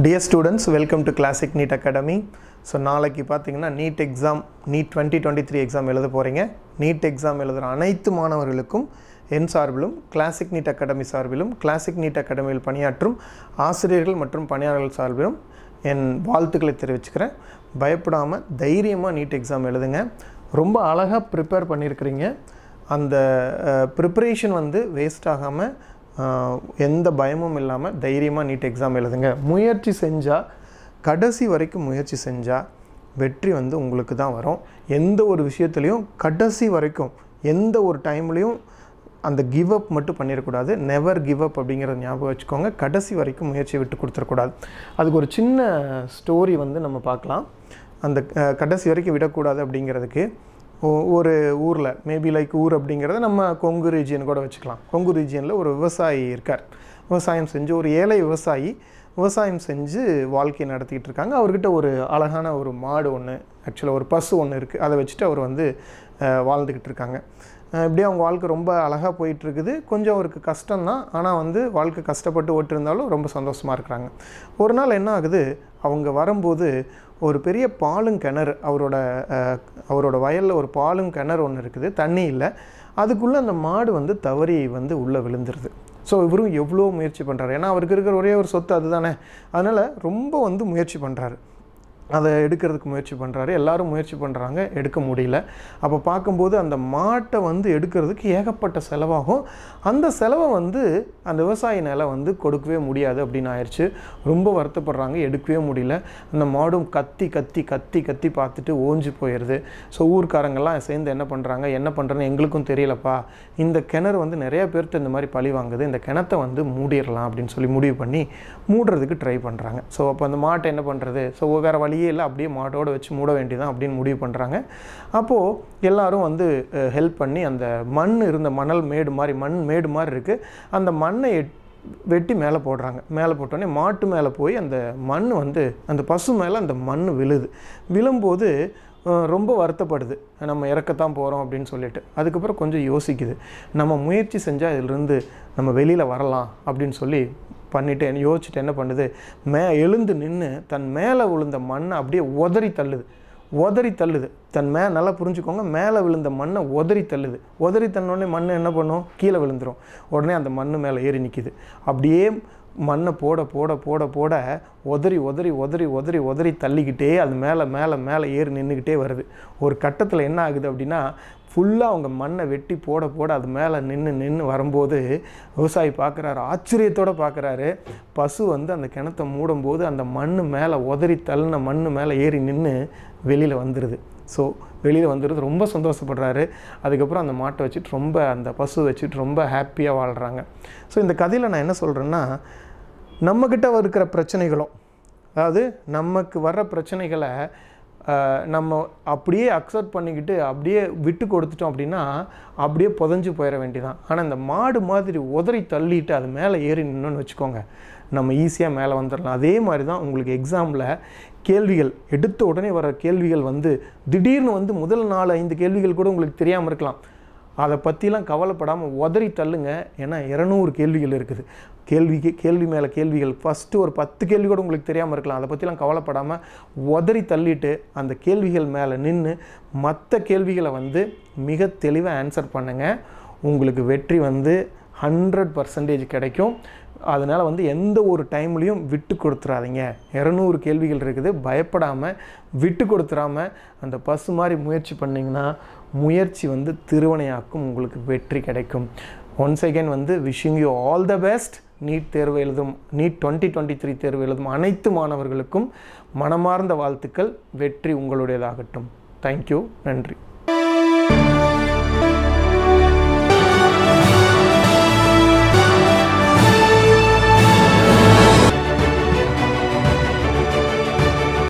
Dear students, welcome to Classic NEET Academy. So நாளைக்கு பாத்தீங்கன்னா NEET exam NEET 2023 exam எழுத போறீங்க. NEET exam எழுதுற அனைத்து மாணவர்களுக்கும் என் சார்பிலும் Classic NEET Academy சார்பிலும் Classic NEET Academyயில் பணியாற்றும் ஆசிரியர்கள் மற்றும் பணியாளர்கள் சார்பிலும் என் வாழ்த்துக்களை தெரிவிச்சுக்கிறேன். பயப்படாம தைரியமா NEET exam எழுதுங்க. ரொம்ப அழகா prepare பண்ணியிருக்கீங்க. அந்த preparation வந்து வேஸ்ட் ஆகாம எந்த பயமும் இல்லாம தைரியமா NEET exam எழுதுங்க. முயற்சி செஞ்சா கடைசி வரைக்கும் முயற்சி செஞ்சா வெற்றி வந்து உங்களுக்கு தான் வரும். எந்த ஒரு விஷயத்திலயும் கடைசி வரைக்கும் எந்த ஒரு டைம்லயும் அந்த கிவ் அப் மட்டும் பண்ணிர கூடாது. நெவர் கிவ் அப் அப்படிங்கறத ஞாபகம் வச்சுக்கோங்க. கடைசி வரைக்கும் முயற்சி விட்டு கொடுத்துற கூடாது. அதுக்கு ஒரு சின்ன ஸ்டோரி வந்து நம்ம பார்க்கலாம். அந்த கடைசி வரைக்கும் விட கூடாது அப்படிங்கிறதுக்கு ஒரு ஊர்ல மேபி லைக் ஊர் அப்படிங்கறத நம்ம கொங்கு ரீஜியன் கூட வச்சுக்கலாம். கொங்கு ரீஜியன்ல ஒரு விவசாயி இருக்கார். விவசாயம் செஞ்சு ஒரு ஏழை விவசாயி விவசாயம் செஞ்சு வாழ்க்கை நடத்திட்டு இருக்காங்க. அவர்கிட்ட ஒரு அழகான ஒரு மாடு ஒன்று, ஆக்சுவலாக ஒரு பசு ஒன்று இருக்குது. அதை வச்சுட்டு அவர் வந்து வாழ்ந்துக்கிட்டு இருக்காங்க. இப்படியே அவங்க வாழ்க்கை ரொம்ப அழகாக போயிட்டுருக்குது. கொஞ்சம் அவருக்கு கஷ்டம்தான், ஆனால் வந்து வாழ்க்கை கஷ்டப்பட்டு ஓட்டிருந்தாலும் ரொம்ப சந்தோஷமாக இருக்கிறாங்க. ஒரு நாள் என்ன ஆகுது, அவங்க வரும்போது ஒரு பெரிய பாலுங்கிணறு, அவரோட வயலில் ஒரு பாலுங்கிணறு ஒன்று இருக்குது, தண்ணி இல்லை. அதுக்குள்ளே அந்த மாடு வந்து தவறி வந்து உள்ளே விழுந்துருது. ஸோ இவரும் எவ்வளோ முயற்சி பண்ணுறாரு, ஏன்னா அவருக்கு இருக்கிற ஒரே ஒரு சொத்து அதுதானே. அதனால் ரொம்ப வந்து முயற்சி பண்ணுறாரு, அதை எடுக்கிறதுக்கு முயற்சி பண்ணுறாரு. எல்லாரும் முயற்சி பண்ணுறாங்க, எடுக்க முடியல. அப்போ பார்க்கும்போது அந்த மாட்டை வந்து எடுக்கிறதுக்கு ஏகப்பட்ட செலவாகும். அந்த செலவை வந்து அந்த விவசாயி நிலை வந்து கொடுக்கவே முடியாது அப்படின்னு ஆயிடுச்சு. ரொம்ப வருத்தப்படுறாங்க, எடுக்கவே முடியல. அந்த மாடும் கத்தி கத்தி கத்தி கத்தி பார்த்துட்டு ஓஞ்சி போயிடுது. ஸோ ஊர்க்காரங்கெல்லாம் சேர்ந்து என்ன பண்ணுறாங்க, என்ன பண்ணுறேன்னு எங்களுக்கும் தெரியலப்பா, இந்த கிணறு வந்து நிறைய பேர்த்து இந்த மாதிரி பழி வாங்குது, இந்த கிணத்தை வந்து மூடிடலாம் அப்படின்னு சொல்லி முடிவு பண்ணி மூடுறதுக்கு ட்ரை பண்ணுறாங்க. ஸோ அப்போ அந்த மாட்டை என்ன பண்ணுறது, ஸோ வேறு வழி இல்லை, அப்படியே மாட்டோடு வச்சு மூட வேண்டியதான் அப்படின்னு முடிவு பண்ணுறாங்க. அப்போது எல்லாரும் வந்து ஹெல்ப் பண்ணி அந்த மண் இருந்த மணல் மேடு மாதிரி மேடு மாதிரி இருக்குது, அந்த மண்ணை வெட்டி மேலே போடுறாங்க. மேலே போட்டோடனே மாட்டு மேலே போய் அந்த மண் வந்து அந்த பசு மேலே அந்த மண் விழுது. விழும்போது ரொம்ப வருத்தப்படுது, நம்ம இறக்கத்தான் போகிறோம் அப்படின்னு சொல்லிட்டு. அதுக்கப்புறம் கொஞ்சம் யோசிக்குது, நம்ம முயற்சி செஞ்சால் இதிலிருந்து நம்ம வெளியில் வரலாம் அப்படின்னு சொல்லி பண்ணிவிட்டு யோசிச்சுட்டு என்ன பண்ணுது, எழுந்து நின்று தன் மேலே விழுந்த மண்ணை அப்படியே உதறி தள்ளுது. தன் நல்லா புரிஞ்சுக்கோங்க, மேலே விழுந்த மண்ணை உதறி தன்னோடனே மண் என்ன பண்ணும், கீழே விழுந்துடும். உடனே அந்த மண் மேலே ஏறி நிற்கிது. அப்படியே மண்ணை போட உதறி தள்ளிக்கிட்டே அது மேலே ஏறி நின்றுக்கிட்டே வருது. ஒரு கட்டத்தில் என்ன ஆகுது அப்படின்னா, ஃபுல்லாக அவங்க மண்ணை வெட்டி போட அது மேலே நின்று வரும்போது விவசாயி பார்க்குறாரு, ஆச்சரியத்தோடு பார்க்குறாரு. பசு வந்து அந்த கிணத்தை மூடும்போது அந்த மண் மேலே உதறி தள்ளின மண் மேலே ஏறி நின்று வெளியில் வந்துடுது. ஸோ வெளியில் வந்துடுது, ரொம்ப சந்தோஷப்படுறாரு. அதுக்கப்புறம் அந்த மாட்டை வச்சுட்டு அந்த பசு வச்சுட்டு ரொம்ப ஹாப்பியாக வாழ்கிறாங்க. ஸோ இந்த கதையில் நான் என்ன சொல்கிறேன்னா, நம்மக்கிட்ட இருக்கிற பிரச்சனைகளும், அதாவது நமக்கு வர்ற பிரச்சனைகளை நம்ம அப்படியே அக்செப்ட் பண்ணிக்கிட்டு அப்படியே விட்டு கொடுத்துட்டோம் அப்படின்னா அப்படியே புதஞ்சு போயிட வேண்டியதான். ஆனால் இந்த மாடு மாதிரி உதறி தள்ளிட்டு அது மேலே ஏறி நின்னோன்னு வச்சுக்கோங்க, நம்ம ஈஸியாக மேலே வந்துடலாம். அதே மாதிரி தான் உங்களுக்கு எக்ஸாமில் கேள்விகள் எடுத்த உடனே வர கேள்விகள் வந்து திடீர்னு வந்து முதல் 4-5 கேள்விகள் கூட உங்களுக்கு தெரியாமல் இருக்கலாம். அதை பற்றிலாம் கவலைப்படாமல் உதறி தள்ளுங்க. ஏன்னா 200 கேள்விகள் இருக்குது. கேள்வி மேலே கேள்விகள். ஃபஸ்ட்டு ஒரு 10 கேள்வி கூட உங்களுக்கு தெரியாமல் இருக்கலாம். அதை பற்றிலாம் கவலைப்படாமல் உதறி தள்ளிட்டு அந்த கேள்விகள் மேலே நின்று மற்ற கேள்விகளை வந்து மிக தெளிவாக ஆன்சர் பண்ணுங்கள். உங்களுக்கு வெற்றி வந்து 100% கிடைக்கும். அதனால் வந்து எந்த ஒரு டைம்லையும் விட்டு கொடுத்துறாதீங்க. 200 கேள்விகள் இருக்குது, பயப்படாமல் விட்டு கொடுத்துறாம அந்த பசு மாதிரி முயற்சி பண்ணிங்கன்னா முயற்சி வந்து திருவனையாக்கும், உங்களுக்கு வெற்றி கிடைக்கும். ஒன்ஸ் அகேன் வந்து wishing you all the best. NEET தேர்வு எழுதும், நீட் 2023 தேர்வு எழுதும் அனைத்து மாணவர்களுக்கும் மனமார்ந்த வாழ்த்துக்கள். வெற்றி உங்களுடையதாகட்டும். தேங்க்யூ, நன்றி.